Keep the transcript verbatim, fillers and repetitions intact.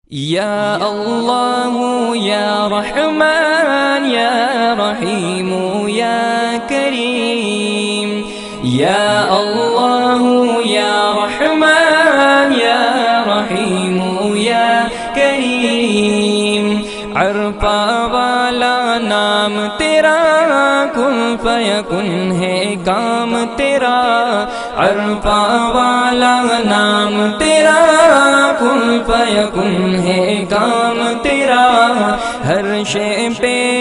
या अल्लाह या रहमान या रहीम या करीम। या अल्लाह या रहमान या रहीम या करीम। अरफा वाला नाम तेरा, कुन फयकुन है काम तेरा। अरफा वाला नाम तेरा, कुन फयकुन है काम तेरा। हर शे पे